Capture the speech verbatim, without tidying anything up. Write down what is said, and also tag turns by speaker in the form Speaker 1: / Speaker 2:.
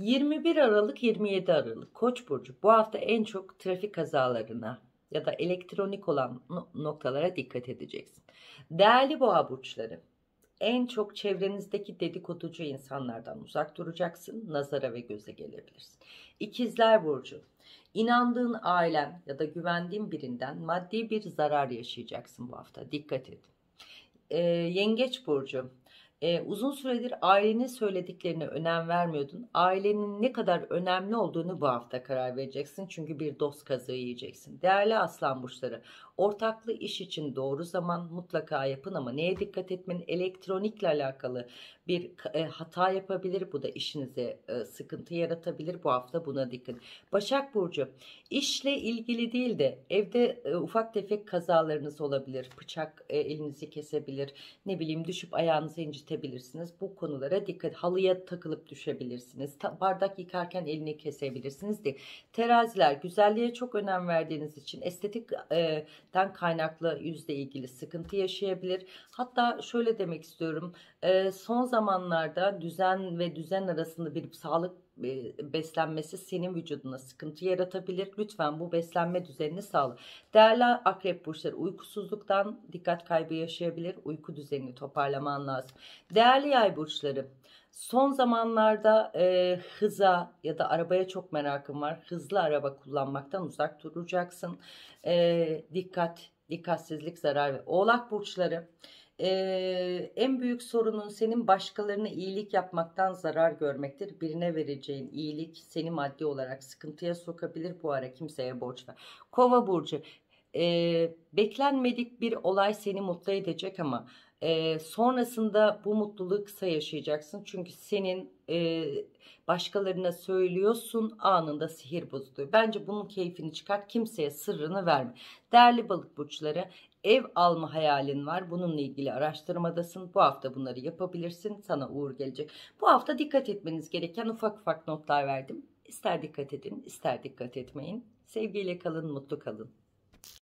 Speaker 1: yirmi bir Aralık yirmi yedi Aralık Koç burcu bu hafta en çok trafik kazalarına ya da elektronik olan no- noktalara dikkat edeceksin. Değerli boğa burçları, en çok çevrenizdeki dedikoducu insanlardan uzak duracaksın. Nazara ve göze gelebilirsin. İkizler burcu, inandığın ailen ya da güvendiğin birinden maddi bir zarar yaşayacaksın bu hafta. Dikkat et. Ee, Yengeç burcu, ee, uzun süredir ailenin söylediklerine önem vermiyordun. Ailenin ne kadar önemli olduğunu bu hafta karar vereceksin. Çünkü bir dost kazığı yiyeceksin. Değerli aslan burçları, ortaklı iş için doğru zaman mutlaka yapın ama neye dikkat etmenin, elektronikle alakalı bir e, hata yapabilir. Bu da işinize e, sıkıntı yaratabilir. Bu hafta buna dikkat. Başak burcu, işle ilgili değil de evde e, ufak tefek kazalarınız olabilir. Bıçak e, elinizi kesebilir. Ne bileyim, düşüp ayağınızı incitebilirsiniz. Bu konulara dikkat. Halıya takılıp düşebilirsiniz. Ta- bardak yıkarken elini kesebilirsiniz de. Teraziler, güzelliğe çok önem verdiğiniz için estetikten kaynaklı yüzle ilgili sıkıntı yaşayabilir. Hatta şöyle demek istiyorum. E, son zamanlarda düzen ve düzen arasında bir sağlık e, beslenmesi senin vücuduna sıkıntı yaratabilir. Lütfen bu beslenme düzenini sağla. Değerli akrep burçları, uykusuzluktan dikkat kaybı yaşayabilir. Uyku düzenini toparlaman lazım. Değerli yay burçları, son zamanlarda e, hıza ya da arabaya çok merakım var. Hızlı araba kullanmaktan uzak duracaksın. E, dikkat, dikkatsizlik zarar ve oğlak burçları. Ee, en büyük sorunun senin başkalarına iyilik yapmaktan zarar görmektir. Birine vereceğin iyilik seni maddi olarak sıkıntıya sokabilir. Bu ara kimseye borç ver. Kova burcu, ee, beklenmedik bir olay seni mutlu edecek ama e, sonrasında bu mutluluğu kısa yaşayacaksın. Çünkü senin e, başkalarına söylüyorsun, anında sihir bozuluyor. Bence bunun keyfini çıkart, kimseye sırrını verme. Değerli balık burçları, ev alma hayalin var. Bununla ilgili araştırmadasın. Bu hafta bunları yapabilirsin. Sana uğur gelecek. Bu hafta dikkat etmeniz gereken ufak ufak notlar verdim. İster dikkat edin, ister dikkat etmeyin. Sevgiyle kalın, mutlu kalın.